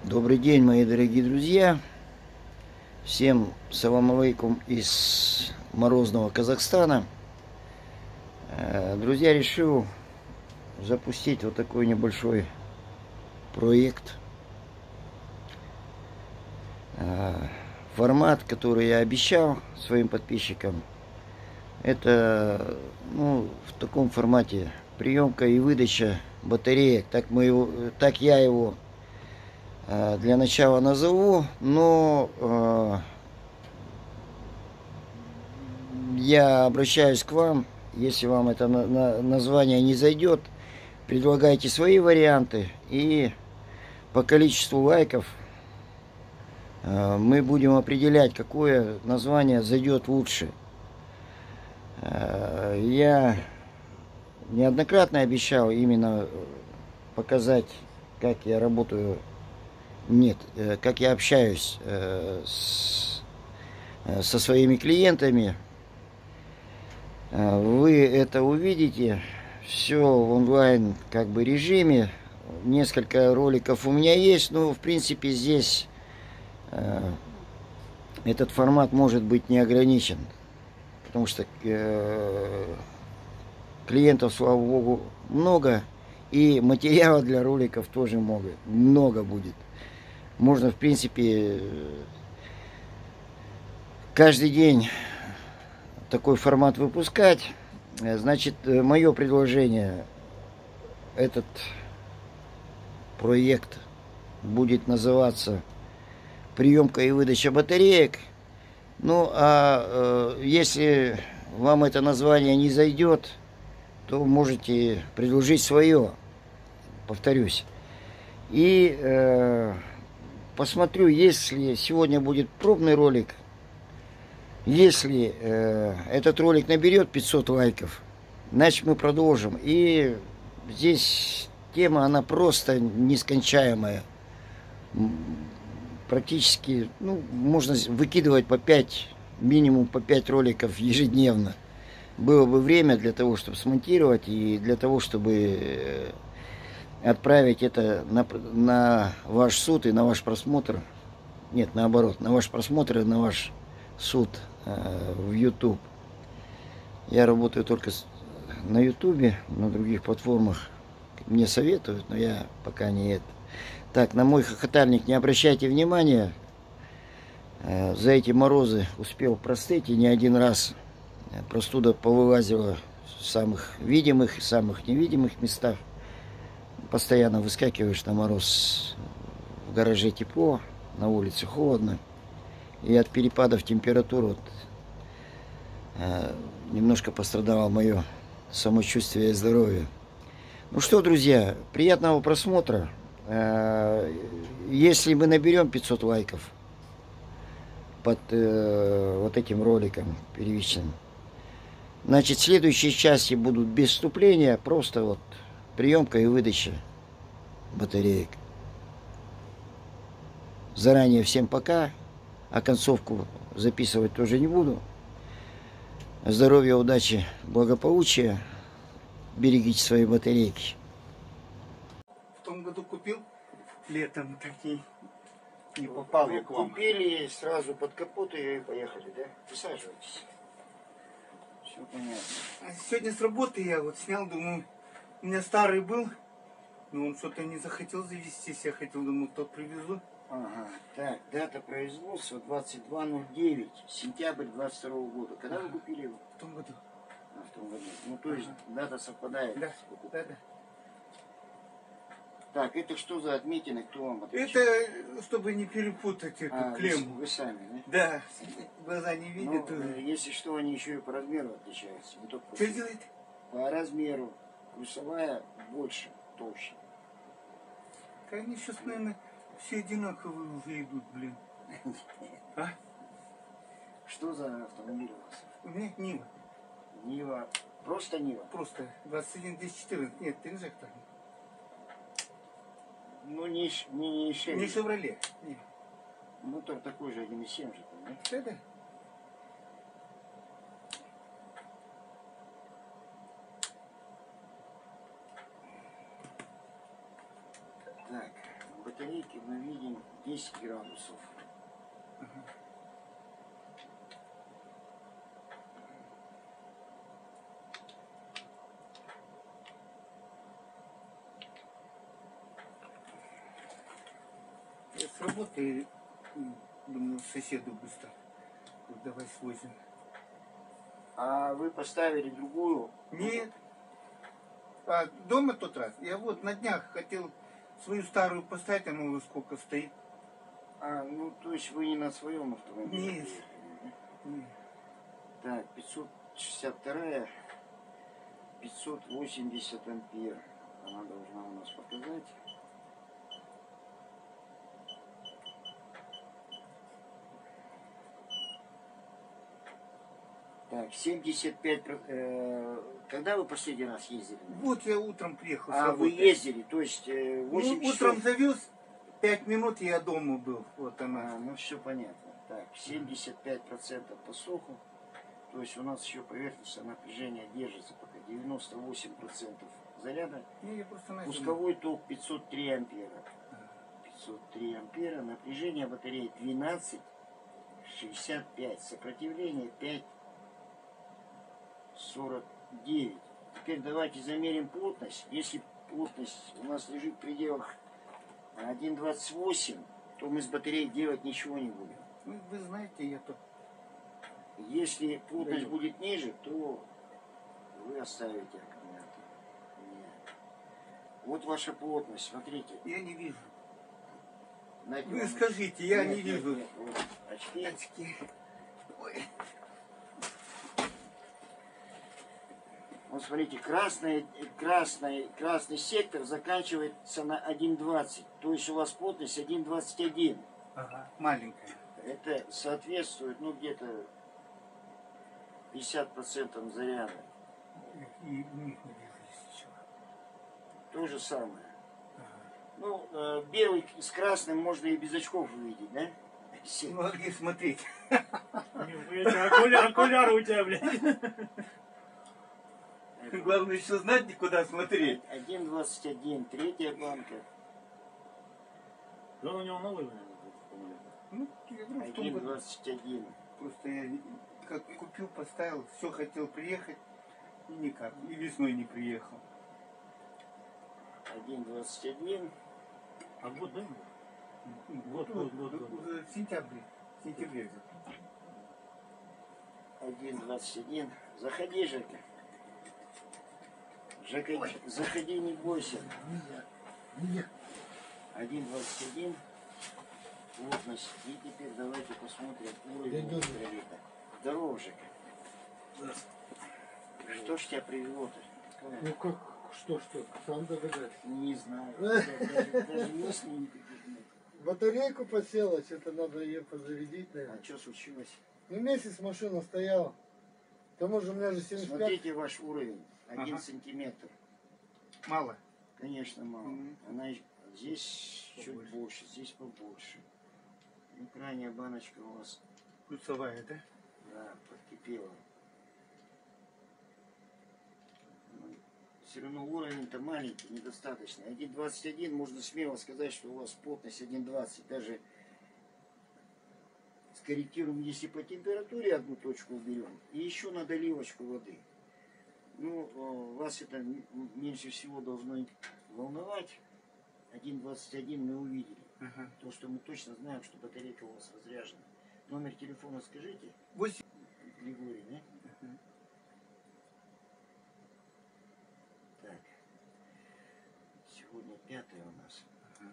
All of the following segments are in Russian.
Добрый день, мои дорогие друзья. Всем салам алейкум из морозного Казахстана. Друзья, решил запустить вот такой небольшой проект. Формат, который я обещал своим подписчикам, это в таком формате приемка и выдача батареек. Так я его для начала назову, но я обращаюсь к вам. Если вам это название не зайдет, предлагайте свои варианты, и по количеству лайков мы будем определять, какое название зайдет лучше. Я неоднократно обещал именно показать, как я работаю, как я общаюсь со своими клиентами. Вы это увидите все в онлайн режиме. Несколько роликов у меня есть, но в принципе здесь этот формат может быть не ограничен, потому что клиентов, слава богу, много, и материала для роликов тоже много будет. Можно, в принципе, каждый день такой формат выпускать. Значит, мое предложение: этот проект будет называться «Приемка и выдача батареек». Ну, а если вам это название не зайдет, то можете предложить свое, повторюсь. И посмотрю, если сегодня будет пробный ролик. Если этот ролик наберет 500 лайков, значит мы продолжим. И здесь тема, она просто нескончаемая. Практически, можно выкидывать минимум по 5 роликов ежедневно. Было бы время для того, чтобы смонтировать, и для того, чтобы отправить это на ваш суд и на ваш просмотр. Нет, наоборот, на ваш просмотр и на ваш суд в YouTube. Я работаю только на YouTube, на других платформах мне советуют, но я пока не это. Так, на мой хохотальник не обращайте внимания. За эти морозы успел простыть, и не один раз. Простуда повылазила в самых видимых и самых невидимых местах. Постоянно выскакиваешь на мороз, в гараже тепло, на улице холодно. И от перепадов температур немножко пострадало мое самочувствие и здоровье. Ну что, друзья, приятного просмотра. Если мы наберем 500 лайков под вот этим роликом первичным, значит, следующие части будут без вступления, просто приемка и выдача батареек. Заранее всем пока. А концовку записывать тоже не буду. Здоровья, удачи, благополучия. Берегите свои батарейки. В том году купил, летом такие, не попал я к вам. Купили сразу под капот и поехали, да? Присаживайтесь. Все понятно. А сегодня с работы я снял, думаю, у меня старый был, но он что-то не захотел завестись, я хотел, думаю, тот привезу. Ага, так, дата производства 22.09, сентябрь 22 года. Когда вы купили его? В том году. В том году. Ну, то есть дата совпадает. Да, с покупкой. да. Так, это что за отметины, кто вам отвечал? Это, чтобы не перепутать эту клемму. Вы сами, да? Да, глаза не видят. Если что, они еще и по размеру отличаются. Что делает? По размеру. Плюсовая больше, толще. Они сейчас, наверное, все одинаковые уже идут, блин. А? Что за автомобиль у вас? У меня Нива. Нива. Просто Нива? Просто 21-10-14. Нет, ты инжектор. Ну, не Chevy. Не Шевроле. Мотор такой же, 1.7 же, да? Да. Так, батарейки мы видим 10 градусов. Я с работы, думаю, соседу быстро. Вот давай свозим. А вы поставили другую? Нет. А дома тот раз. Я вот на днях хотел свою старую поставить, она уже сколько стоит. А, ну то есть вы не на своем автомобиле? Нет. Нет. Так, 562, 580 ампер. Она должна у нас показать. Так, 75. Когда вы последний раз ездили? Вот я утром приехал с А вы работы. ездили, то есть 8 Ну, часов? утром завез, 5 минут я дома был. Вот она. А, ну все понятно. Так, 75% по суху. То есть у нас еще поверхностное напряжение держится пока 98% заряда. Не, я просто на зиму. Пусковой ток 503 ампера. 503 ампера. Напряжение батареи 12,65. Сопротивление 5,49. Теперь давайте замерим плотность. Если плотность у нас лежит в пределах 1,28, то мы с батареей делать ничего не будем. Ну, вы знаете, я тут. Если плотность будет ниже, то вы оставите аккумулятор. Нет. Вот ваша плотность, смотрите. Я не вижу. Знаете, Вы вам- скажите, я не Нет, вижу. нет, вот очки. Очки. Ой. Вот смотрите, красный сектор заканчивается на 1,20. То есть у вас плотность 1,21. Ага, маленькая. Это соответствует, ну, где-то 50% заряда. И у них не вижу, если чего. То же самое. Ага. Ну, белый с красным можно и без очков увидеть, да? Ну, а где смотреть? Окуляры у тебя, блядь. Главное еще знать, куда смотреть. 1,21, третья банка. Да у него новый, наверное, аккумулятор. Ну, я говорю, в том году. 1,21. Просто я как купил, поставил, все хотел приехать, и никак. И весной не приехал. 1,21. А год, да? Год. В сентябре. В сентябре где-то. 1,21. Заходи, Жека. Жека, заходи, не бойся. 1,21. Плотность. И теперь давайте посмотрим уровень электролита. Здорово, Жека. Что ж тебя привело-то? Ну как, что, сам догадайся. Не знаю. Даже мыслей никаких нет. Батарейку посела, что-то надо ее позарядить, наверное. А что случилось? Ну месяц машина стояла. К тому же у меня же 75. Смотрите ваш уровень. 1 Ага. сантиметр. Мало. Конечно, мало. Мгм. Она здесь чуть больше, здесь побольше. Ну, крайняя баночка у вас, Плюсовая, да? да, подкипела. Все равно уровень-то маленький, недостаточный. 1,21 можно смело сказать, что у вас плотность 1,20. Даже скорректируем, если по температуре одну точку уберем, и еще на доливочку воды. Ну, вас это меньше всего должно волновать. 1,21 мы увидели. Ага. То, что мы точно знаем, что батарейка у вас разряжена. Номер телефона скажите, 8. Григорий, да? Мгм. Так. Сегодня 5 у нас. Ага.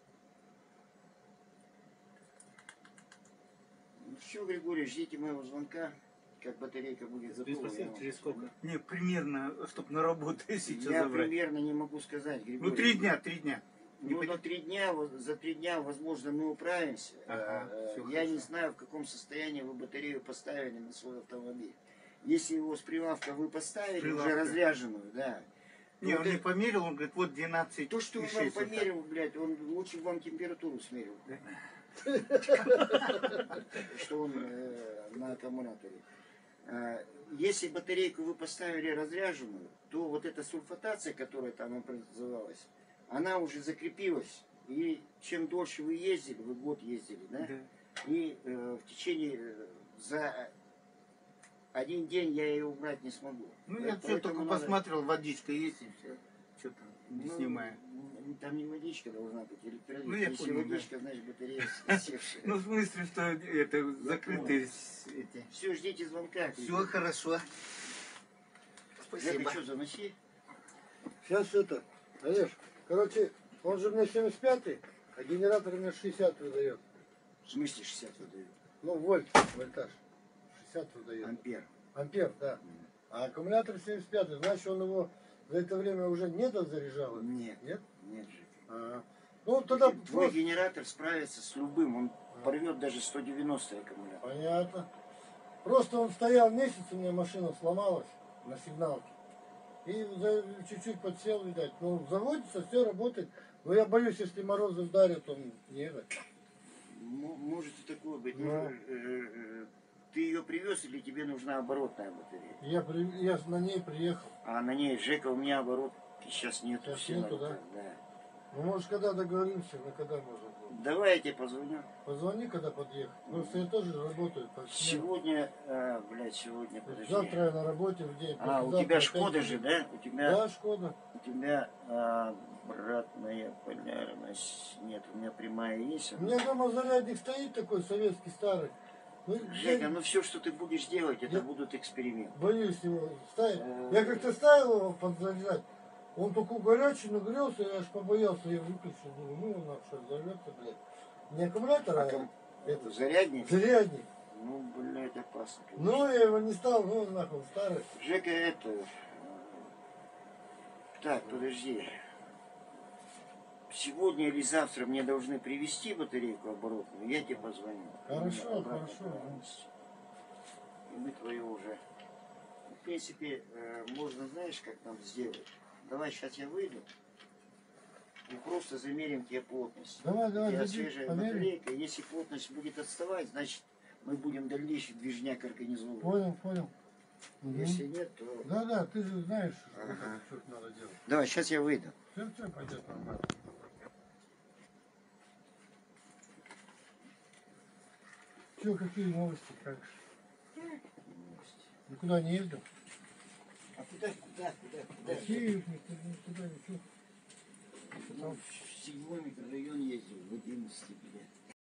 Ну все, Григорий, ждите моего звонка. Как батарейка будет готова. я вам Через позвоню. сколько? Не, примерно, чтобы на работу сейчас Я забрать. примерно не могу сказать, Григорий. Ну, 3 дня, 3 дня. Не Ну, пони- на 3 дня, за 3 дня, возможно, мы управимся. Ага, всё Я не хорошо. знаю, в каком состоянии вы батарею поставили на свой автомобиль. Если его с прилавка вы поставили, Прилавка. уже разряженную, да. Не, Ну, он не померил, он говорит, вот 12. то, что он вам померил, блядь, он лучше вам температуру смерил. Что он на аккумуляторе. Если батарейку вы поставили разряженную, то вот эта сульфатация, которая там образовалась, она уже закрепилась И чем дольше вы ездили, вы год ездили, да? Да. И в течение, за один день я ее убрать не смогу. Ну, я все только надо- посмотрел, водичка есть и все. Что там, не Ну, снимаю. Там не водичка должна быть, электролит. Ну, я Если понял, да. водичка, значит батарея севшая. Ну, в смысле, что это закрытые эти. Все, ждите звонка. Все хорошо. Жека, Спасибо. что, заноси? Сейчас это, Олеж, короче, он же мне 75-й, а генератор мне 60 выдает. В смысле 60 выдают? Ну, вольтаж. 60 выдает. Ампер. Ампер, да. А аккумулятор 75-й, значит, он его за это время уже не дозаряжал? Нет. Нет? Нет, Жека. А. Ну, тогда Твой просто... генератор справится с любым, он порвет даже 190 аккумулятор. Понятно. Просто он стоял месяц, у меня машина сломалась на сигналке. И чуть-чуть подсел, видать. Ну, заводится, все работает. Но я боюсь, если морозы вдарят, он не это. Может и такое быть. Ну. Ты ее привез или тебе нужна оборотная батарея? Я на ней приехал. А на ней, Жека, у меня оборотки сейчас нету. Сейчас все нету, надо, да? Ну, может, когда договоримся, на когда можно будет. Давай я тебе позвоню. Позвони, когда подъехать. Просто я тоже работаю. по сменам. Сегодня, сегодня, подожди. Завтра я на работе в день. У послезавтра тебя опять Шкода буду. же, да? Да, Шкода. У тебя обратная полярность. Нет, у меня прямая есть. У меня дома зарядник стоит такой, советский, старый. Ну, Жека, я ну все, что ты будешь делать, это Я- будут эксперименты. боюсь его ставить. Я как-то ставил его подзаряжать. Он такой горячий, нагрелся, я аж побоялся, я выключил. Думаю, ну, он что, взорвется, блядь. Не аккумулятор, а это, Зарядник? зарядник. Ну, блядь, опасно. конечно. Ну, я его не стал, ну, нахуй, старый. Жека, Так, подожди. Сегодня или завтра мне должны привезти батарейку оборотную, я тебе позвоню. Хорошо, Обратная хорошо. полярность. И мы твою уже. В принципе, можно, знаешь, как нам сделать? Давай, сейчас я выйду. И просто замерим тебе плотность. Давай, У тебя зайди, свежая померяй. батарейка. Если плотность будет отставать, значит мы будем дальнейший движняк организовывать. Понял. Мгм. Если нет, то... Да, ты же знаешь, Ага. что надо делать. Давай, сейчас я выйду. Все пойдет нормально. Че, какие новости, как? Никуда не ездил? А куда? Киев, никуда ничего. Ну, в 7-й микрорайон ездил, в 11, блядь.